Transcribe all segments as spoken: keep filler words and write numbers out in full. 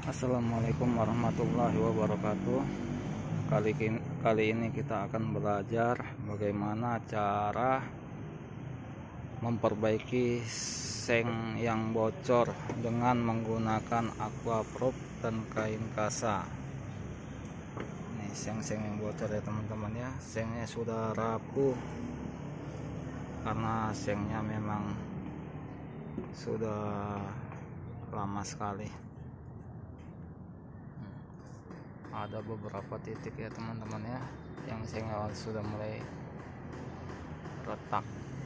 Assalamualaikum warahmatullahi wabarakatuh. Kali ini, kali ini kita akan belajar bagaimana cara memperbaiki seng yang bocor dengan menggunakan aquaproof dan kain kasa. Ini seng-seng yang bocor ya teman-teman ya. Sengnya sudah rapuh karena sengnya memang sudah lama sekali. Ada beberapa titik ya teman-teman ya yang sengnya sudah mulai retak.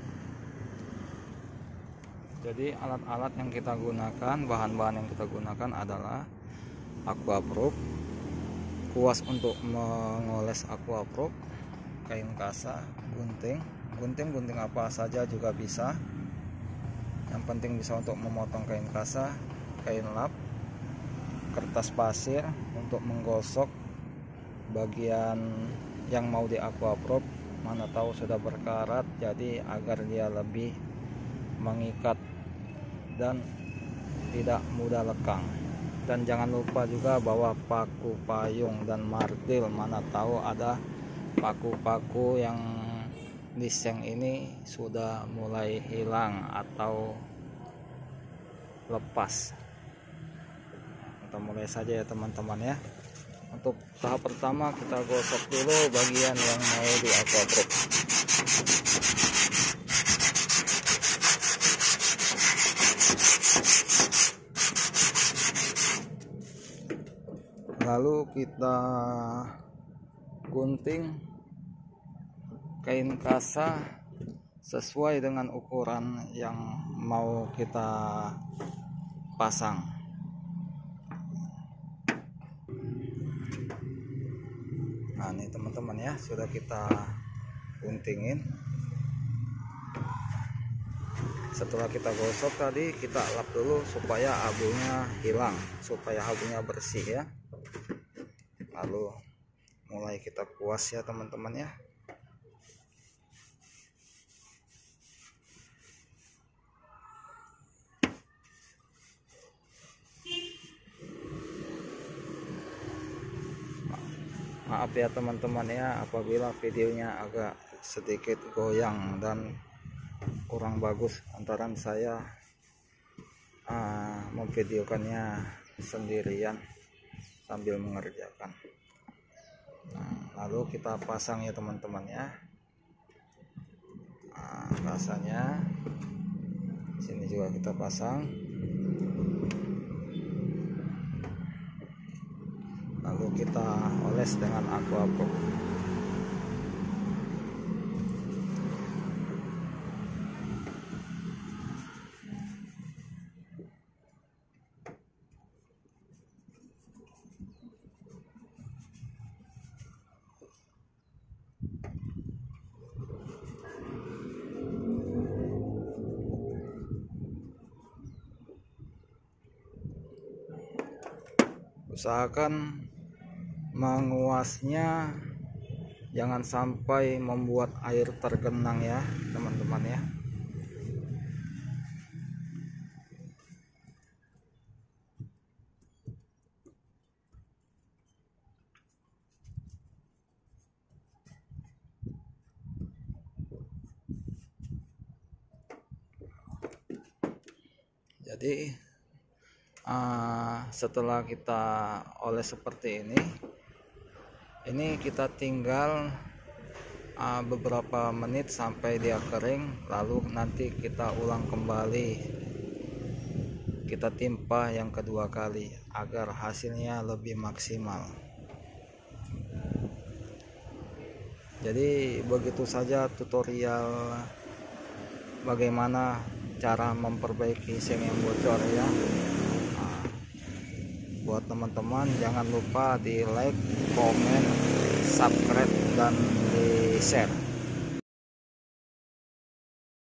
Jadi alat-alat yang kita gunakan, bahan-bahan yang kita gunakan adalah aquaproof, kuas untuk mengoles aquaproof, kain kasa, gunting gunting gunting apa saja juga bisa, yang penting bisa untuk memotong kain kasa, kain lap, kertas pasir untuk menggosok bagian yang mau di aquaproof, mana tahu sudah berkarat, jadi agar dia lebih mengikat dan tidak mudah lekang. Dan jangan lupa juga bawa paku payung dan martil, mana tahu ada paku-paku yang di seng ini sudah mulai hilang atau lepas. Kita mulai saja ya teman-teman ya. Untuk tahap pertama kita gosok dulu bagian yang mau di aquaproof. Lalu kita gunting kain kasa sesuai dengan ukuran yang mau kita pasang. Nah ini teman-teman ya, sudah kita guntingin. Setelah kita gosok tadi, kita lap dulu supaya abunya hilang, supaya abunya bersih ya. Lalu mulai kita kuas ya teman-teman ya. Maaf ya teman-teman ya apabila videonya agak sedikit goyang dan kurang bagus, antara saya uh, memvideokannya sendirian sambil mengerjakan. Nah, lalu kita pasang ya teman-teman ya. Nah, rasanya sini juga kita pasang. Lalu kita oles dengan aquaproof. Usahakan menguasnya jangan sampai membuat air tergenang ya teman-teman ya. Jadi uh, setelah kita oles seperti ini ini kita tinggal uh, beberapa menit sampai dia kering, lalu nanti kita ulang kembali, kita timpa yang kedua kali agar hasilnya lebih maksimal. Jadi begitu saja tutorial bagaimana cara memperbaiki seng yang bocor ya. Buat teman-teman jangan lupa di like, komen, subscribe, dan di share.